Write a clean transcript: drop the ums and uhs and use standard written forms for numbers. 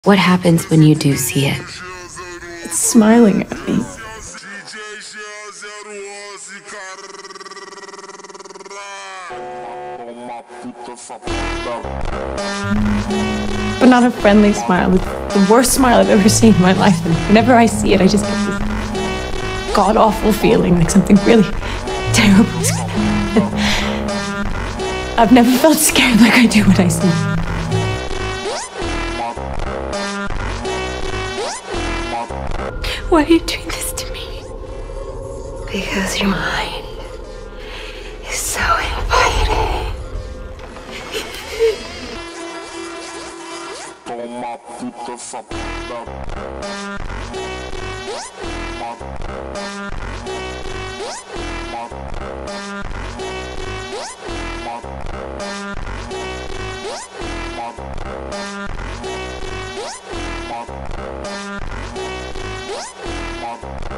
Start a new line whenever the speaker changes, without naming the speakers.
What happens when you do see it?
It's smiling at me. But not a friendly smile. It's the worst smile I've ever seen in my life. And whenever I see it, I just get this god-awful feeling like something really terrible is gonna happen. I've never felt scared like I do when I see it. Why are you doing this to me?
Because your mind is so inviting.
Toma puta sapada. Mata.